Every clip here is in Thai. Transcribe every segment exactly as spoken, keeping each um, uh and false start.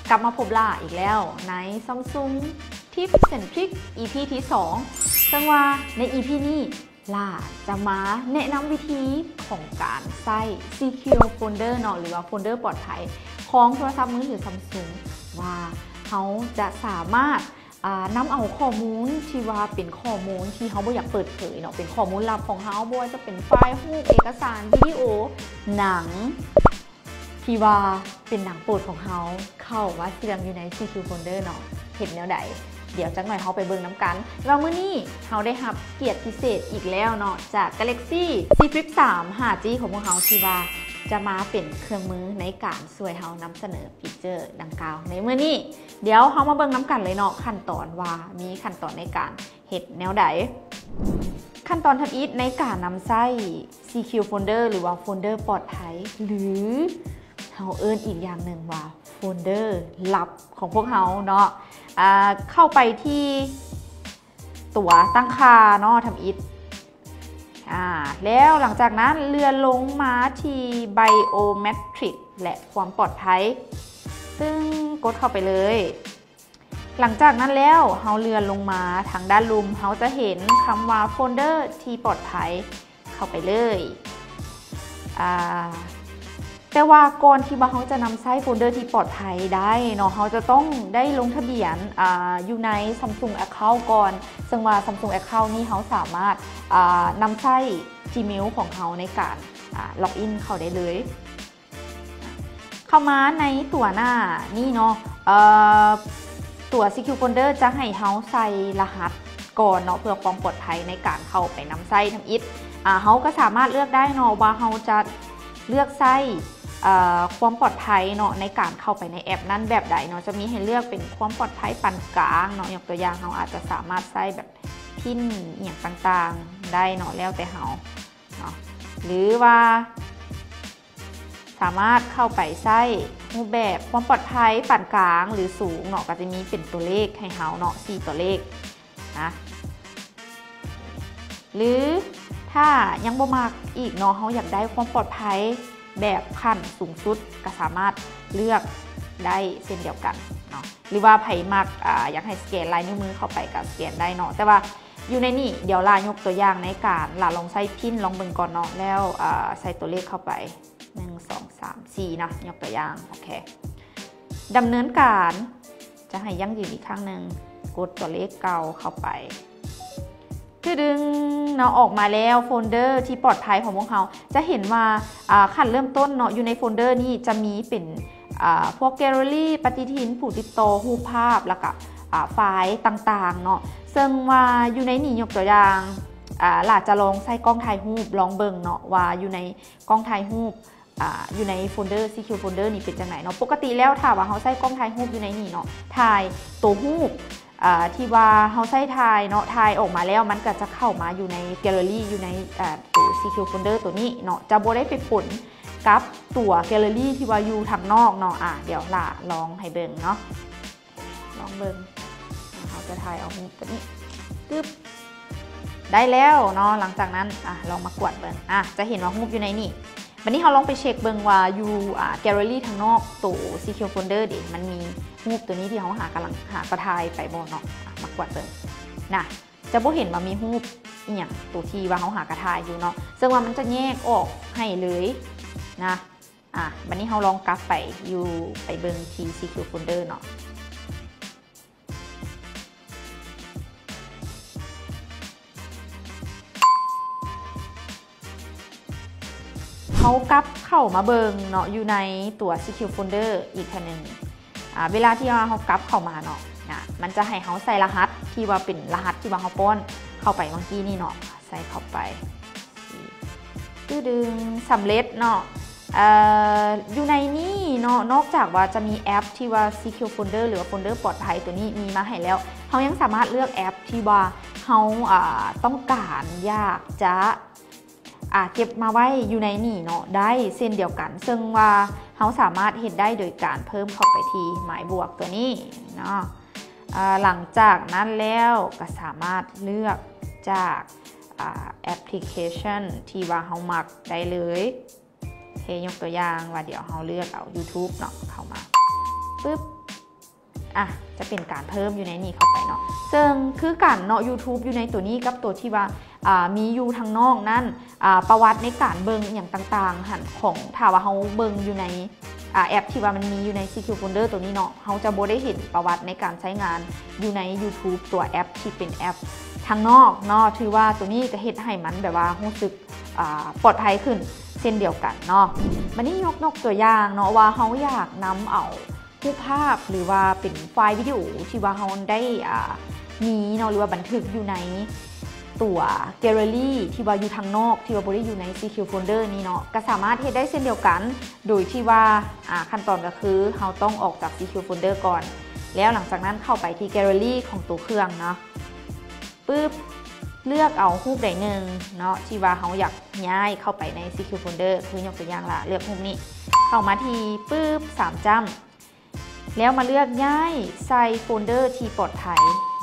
กลับมาพบล่าอีกแล้วใน Samsung Tips and Tricks อี พี ที่สองซึ่งว่าใน อี พี นี้ล่าจะมาแนะนำวิธีของการใส่ Secure Folder เนาะหรือว่าโฟลเดอร์ปลอดภัยของโทรศัพท์มือถือ Samsung ว่าเขาจะสามารถนำเอาข้อมูลที่ว่าเป็นข้อมูลที่เขาไม่อยากเปิดเผยเนาะเป็นข้อมูลลับของเขาบ่ว่าจะเป็นไฟล์รูปเอกสารวิดีโอหนังที่ว่าเป็นหนังโปรดของเขาเข้าว่าเสื่อมอยู่ใน Secure Folder เนาะเห็นแนวใดเดี๋ยวจักหน่อยเขาไปเบิ่งน้ำกันเราเมื่อนี้เขาได้รับเกียรติพิเศษอีกแล้วเนาะจาก Galaxy Z Flip สาม ไฟว์จี ของพวกเขาที่ว่าจะมาเป็นเครื่องมือในการช่วยเขานำเสนอฟีเจอร์ดังกล่าวในเมื่อนี้เดี๋ยวเขามาเบิ่งน้ำกันเลยเนาะขั้นตอนว่ามีขั้นตอนในการเฮ็ดแนวใดขั้นตอนทับอีทในการนำใส่ Secure Folder หรือว่าโฟลเดอร์ปลอดภัยหรือเขาเอิ้นอีกอย่างหนึ่งว่าโฟลเดอร์ลับของพวกเขาเนาะเข้าไปที่ตัวตั้งค่าเนาะทำอิทแล้วหลังจากนั้นเลื่อนลงมาที่ Biometric และความปลอดภัยซึ่งกดเข้าไปเลยหลังจากนั้นแล้วเราเลื่อนลงมาทางด้านลุมเราจะเห็นคำว่าโฟลเดอร์ที่ปลอดภัยเข้าไปเลยแต่ว่าก่อนที่ว่าเขาจะนำใช้โฟลเดอร์ที่ปลอดภัยได้เนาะเขาจะต้องได้ลงทะเบียน อ, อยู่ใน Samsung Account ก่อนซึ่งว่า Samsung Account นี้เขาสามารถนำใช้ Gmail ของเขาในการล็อกอินเข้าได้เลยเข้ามาในตัวหน้านี่เนาะตัว Secure Folder จะให้เขาใส่รหัสก่อนเนาะเพื่อความปลอดภัยในการเข้าไปนำใช้ทำอิทเขาก็สามารถเลือกได้เนาะว่าเขาจะเลือกใส่ความปลอดภัยเนาะในการเข้าไปในแอปนั้นแบบใดเนาะจะมีให้เลือกเป็นความปลอดภัยปานกลางเนาะอย่างตัวอย่างเราอาจจะสามารถใส่แบบพินอย่างต่างๆได้เนาะแล้วแต่เราเนาะหรือว่าสามารถเข้าไปใส่รูปแบบความปลอดภัยปานกลางหรือสูงเนาะก็จะมีเป็นตัวเลขให้เราเนาะสี่ตัวเลขนะหรือถ้ายังบ่มากอีกเนาะเขาอยากได้ความปลอดภัยแบบขั้นสูงสุดก็สามารถเลือกได้เช่นเดียวกันเนาะหรือว่าไผมัก อ, อยากให้สแกนลายนิ้วมือเข้าไปก็สแกนได้เนาะแต่ว่าอยู่ในนี่เดี๋ยวลายกตัวอย่างในการลาลองใส่พินลองเบิ่งก่อนเนาะแล้วใส่ตัวเลขเข้าไปหนึ่ง สอง สาม สี่นะยกตัวอย่างโอเคดำเนินการจะให้ยั่งยืนอีกครั้งหนึ่งกดตัวเลขเก่าเข้าไปคือดึงเนาะออกมาแล้วโฟลเดอร์ที่ปลอดภัยของพวกเขาจะเห็นว่าขั้นเริ่มต้นเนาะอยู่ในโฟลเดอร์นี้จะมีเป็นพวกแกลเลอรี่ปฏิทินผู้ติดต่อรูปภาพแล้วก็ไฟล์ต่างๆเนาะซึ่งว่าอยู่ในนี้ยกตัวอย่างหลาจะลองใส่กล้องถ่ายรูปลองเบิ่งเนาะว่าอยู่ในกล้องถ่ายรูปอยู่ในโฟลเดอร์ Secure Folder นี่เป็นจังไหนเนาะปกติแล้วถ้าว่าเขาใส่กล้องถ่ายรูปอยู่ในนี่เนาะถ่ายตัวรูปที่ว่าเขาใช้ถ่ายเนาะถ่ายออกมาแล้วมันก็จะเข้ามาอยู่ในแกลเลอรี่อยู่ในตัว Secure Folder ตัวนี้เนาะจะบ่ได้ไปผลกับตัวแกลเลอรี่ที่ว่าอยู่ทางนอกเนาะอ่ะเดี๋ยวล่ะลองให้เบิ่งเนาะลองเบิ่งเขาจะถ่ายเอารูปตัวนี้ตึ๊บได้แล้วเนาะหลังจากนั้นอ่ะลองมากวาดเบิ่งอ่ะจะเห็นว่ารูปอยู่ในนี่วันนี้เราลองไปเช็คเบิ่งว่าอยู่แกลเลอรี่ทางนอกตัว Secure Folder ดิมันมีรูปตัวนี้ที่เขาหากำลังหากระทายไปบ่เนาะมากวาดเบิ่งนะจะบ่เห็นว่ามีรูปอีหยังตัวที่ว่าเขาหากระทายอยู่เนาะซึ่งว่ามันจะแยกออกให้เลยนะอ่ะวันนี้เราลองกลับไปอยู่ไปเบิ่งที่ Secure Folder เนาะเขากลับเข้ามาเบิงเนาะอยู่ในตัว Secure Folder อีกทีนึงเวลาที่เขากลับเข้ามาเนาะนะมันจะให้เขาใส่รหัสที่ว่าเป็นรหัสที่ว่าเขาป้อนเข้าไปเมื่อกี้นี่เนาะใส่เข้าไปตื้อดึงสำเร็จเนาะ อ, อยู่ในนี้เนาะนอกจากว่าจะมีแอปที่ว่า Secure Folder หรือว่าโฟลเดอร์ปลอดภัยตัวนี้มีมาให้แล้วเขายังสามารถเลือกแอปที่ว่าเขาต้องการอยากจะเก็บมาไว้อยู่ในนี่เนาะได้เช่นเดียวกันซึ่งว่าเขาสามารถเห็นได้โดยการเพิ่มเข้าไปที่หมายบวกตัวนี้เนาะหลังจากนั้นแล้วก็สามารถเลือกจากแอปพลิเคชันที่ว่าเขามักได้เลยเทยกตัวอย่างว่าเดี๋ยวเขาเลือกเอา YouTube เนาะเข้ามาปึ๊บอ่ะจะเป็นการเพิ่มอยู่ในนี้เข้าไปเนาะซึ่งคือการเนาะ YouTube อยู่ในตัวนี้กับตัวที่ว่ามีอยู่ทางนอกนั่นประวัติในการเบิงอย่างต่างๆหันของถ้าว่าเขาเบิงอยู่ในแอปที่ว่ามันมีอยู่ใน ซี คิว Folder ตัวนี้เนาะเขาจะบ่ได้เห็นประวัติในการใช้งานอยู่ใน YouTube ตัวแอปที่เป็นแอปทางนอกเนาะถือว่าตัวนี้ก็เฮ็ดให้มันแบบว่ารู้สึกปลอดภัยขึ้นเช่นเดียวกันเนาะมันนี่ยกนกตัวอย่างเนาะว่าเขาอยากนำเอารูปภาพหรือว่าเป็นไฟล์วิดีโอที่ว่าเขาได้มีเนาะหรือว่าบันทึกอยู่ในตัวแกลเลอรี่ที่ว่าอยู่ทางนอกที่ว่าบ่ได้อยู่ใน ซี คิว Folder นี้เนาะก็สามารถเฮ็ดได้เช่นเดียวกันโดยที่ว่าขั้นตอนก็คือเราต้องออกจาก ซี คิว Folder ก่อนแล้วหลังจากนั้นเข้าไปที่แกลเลอรี่ของตัวเครื่องเนาะปึ๊บเลือกเอารูปใดหนึ่งเนาะที่ว่าเขาอยากย้ายเข้าไปใน ซี คิว Folder คือยกตัวอย่างละเลือกรูปนี้เข้ามาที่ปึ๊บสามจ้ำแล้วมาเลือกย้ายใส่โฟลเดอร์ที่ปลอดภัย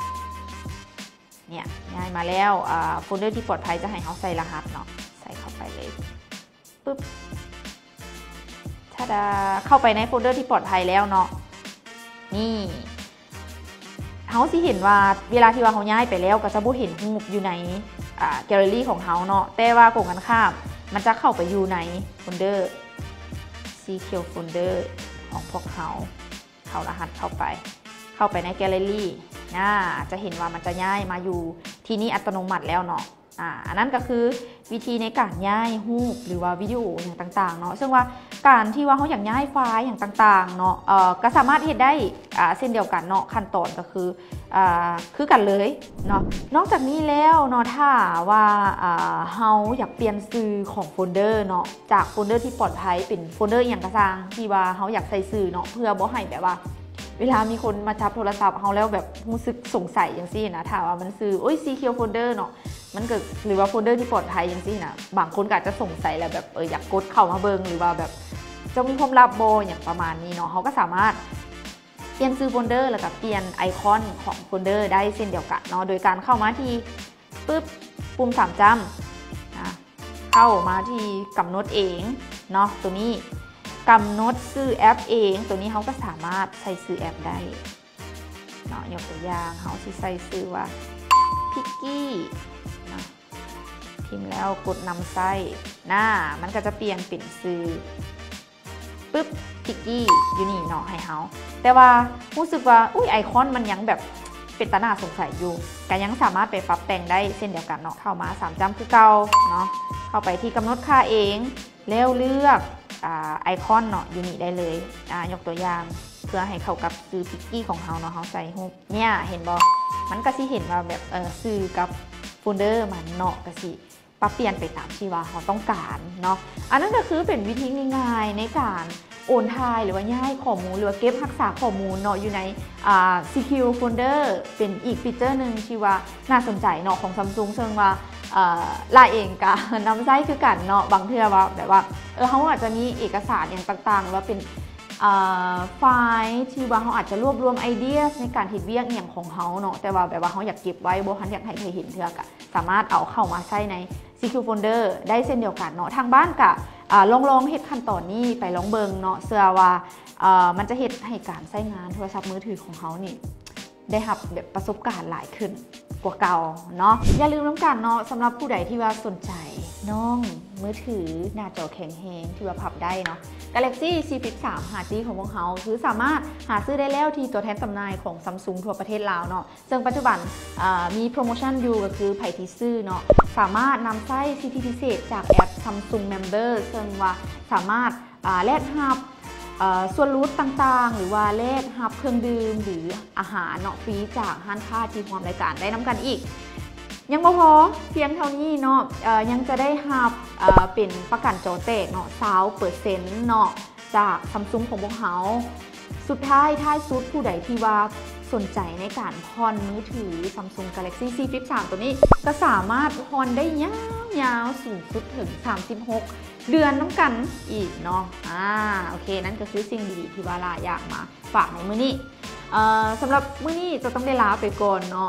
เนี่ยย้ายมาแล้วโฟลเดอร์ที่ปลอดภัยจะให้เขาใส่รหัสเนาะใส่เข้าไปเลยปึ๊บถ้าเข้าไปในโฟลเดอร์ที่ปลอดภัยแล้วเนาะนี่เขาสิเห็นว่าเวลาที่ว่าเขาย้ายไปแล้วก็จะบ่เห็นรูปอยู่ในแกลเลอรี่ของเขาเนาะแต่ว่าโกงกันข้ามมันจะเข้าไปอยู่ในโฟลเดอร์ ซี คิว Folder ของพวกเขาเข้ารหัสเข้าไปเข้าไปในแกลเลอรี่น่าจะเห็นว่ามันจะย้ายมาอยู่ที่นี่อัตโนมัติแล้วเนาะอ่าอันนั้นก็คือวิธีในการย้ายรูปหรือว่าวิดีโออย่างต่างๆเนาะซึ่งว่าการที่ว่าเขาอยากย้ายไฟล์อย่างต่างๆเนาะเอ่อก็สามารถเห็นได้อ่าเส้นเดียวกันเนาะขั้นตอนก็คืออ่าคือกันเลยเนาะนอกจากนี้แล้วเนาะถ้าว่าอ่าเขาอยากเปลี่ยนชื่อของโฟลเดอร์เนาะจากโฟลเดอร์ที่ปลอดภัยเป็นโฟลเดอร์อย่างกระซังที่ว่าเขาอยากใส่ชื่อเนาะเพื่อบ่ให้แบบว่าเวลามีคนมาจับโทรศัพท์เขาแล้วแบบรู้สึกสงสัยอย่างซี่นะถ้าว่ามันซื้อโอ้ย ซี คิว Folder เนาะมันเกิดหรือว่าโฟลเดอร์ที่ปลอดภัยอย่างซี่นะบางคนก็อาจจะสงสัยแหละแบบเอออยากกดเข้ามาเบิงหรือว่าแบบจะมีความลับโบอย่างประมาณนี้เนาะเขาก็สามารถเปลี่ยนชื่อโฟลเดอร์แล้วก็เปลี่ยนไอคอนของโฟลเดอร์ได้เช่นเดียวกันเนาะโดยการเข้ามาที่ปึ๊บปุ่มสามจ้ำนะเข้ามาที่กำหนดเองเนาะตัวนี้กำหนดชื่อแอปเองตัวนี้เขาก็สามารถใส่ชื่อแอปได้เนาะยกตัวอย่างเขาสิใส่ชื่อว่าพิกกี้นะพิมพ์แล้วกดนำไส้หน้ามันก็จะเปลี่ยนเป็นชื่อปึ๊บพิกกี้อยู่นี่เนาะให้เขาแต่ว่ารู้สึกว่าอุ้ยไอคอนมันยังแบบเป็นตาหน้าสงสัยอยู่ก็ยังสามารถไปปรับแต่งได้เช่นเดียวกันเนาะเข้ามาสามจ้ำคือเก่าเนาะเข้าไปที่กำหนดค่าเองแล้วเลือกไอคอนเนาะอยู่นี่ได้เลยยกตัวอย่างเพื่อให้เข้ากับซื้อพิกกี้ของเขาเนาะเขาใส่รูปเนี่ยเห็นบอมันก็สิเห็นว่าแบบเออซื้อกับโฟลเดอร์มันเนาะก็สิปรับเปลี่ยนไปตามที่ว่าเขาต้องการเนาะอันนั้นก็คือเป็นวิธีง่ายๆในการโอนถ่ายหรือว่าย้ายข้อมูลหรือว่าเก็บรักษาข้อมูลเนาะอยู่ใน ซี คิว Folder เป็นอีกฟีเจอร์หนึ่งที่ว่าน่าสนใจเนาะของ Samsung ซึ่งว่าลายเองกะนำไส้คือกันเนาะบางเทื่อว่าแบบว่าเออเขาอาจจะมีเอกสารอย่างต่างๆว่าเป็นไฟล์ที่ว่าเขาอาจจะรวบรวมไอเดียในการเฮ็ดเวียกอย่างของเขาเนาะแต่ว่าแบบว่าเขาอยากเก็บไว้บ่ทันอยากให้ใครเห็นเทื่อกะสามารถเอาเข้ามาใช้ใน ซี คิว Folder ได้เช่นเดียวกันเนาะทางบ้านกะลองลองเฮ็ดขั้นตอนนี้ไปลองเบิงเนาะเชื่อว่ามันจะเฮ็ดให้การใช้งานโทรศัพท์มือถือของเขานี่ได้รับแบบประสบการณ์หลายขึ้นกว่าเก่าเนาะอย่าลืมน้ำกันเนาะสำหรับผู้ใดที่ว่าสนใจน้องมือถือหน้าจอแข็งแรงที่ว่าพับได้เนาะ Galaxy ซี ฟิป สาม ฮา จี ของพวกเขาคือสามารถหาซื้อได้แล้วที่ตัวแทนจำหน่ายของ Samsung ทั่วประเทศลาวเนาะซึ่งปัจจุบันมีโปรโมชั่นอยู่ก็คือไผ่ที่ซื้อเนาะสามารถนำไส้สิทธิพิเศษจากแอป Samsung Member ซึ่งว่าสามารถแลกหับส่วนลดต่างๆหรือว่าแลกหับเครื่องดื่มหรืออาหารเนาะฟรีจากห้างค้าที่ร่วมรายการได้นำกันอีกยังไม่พอเพียงเท่านี้เนาะยังจะได้หับเป็นประกันจอแตกเนาะสาวเปอร์เซ็นต์เนาะจาก Samsung ของพวกเขาสุดท้ายท้ายสุดผู้ใดที่ว่าสนใจในการผ่อนมือถือ Samsung Galaxy ซี ฟิป สาม ตัวนี้ก็สามารถผ่อนได้ยาวๆสูงสุดถึงสามสิบหกเดือนน้ำกันอีกเนาะอ่าโอเคนั่นก็คือสิ่งดีๆที่ว่าลาอยากมาฝากในมื้อนี้เอ่อสำหรับมื้อนี้จะต้องได้ลาไปก่อนเนาะ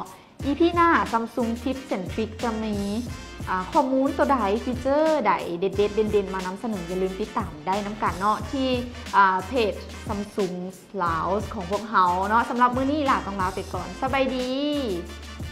อี พี หน้า Samsung Tips and Tricks จะมีข้อมูลตัวใดฟีเจอร์ใดเด็ดๆเด่นๆมานำเสนออย่าลืมติดตามได้น้ำกันเนาะที่เพจ Samsung Laos ของพวกเขาเนาะสำหรับมื้อนี้ล่ะต้องลาไปก่อนสบายดี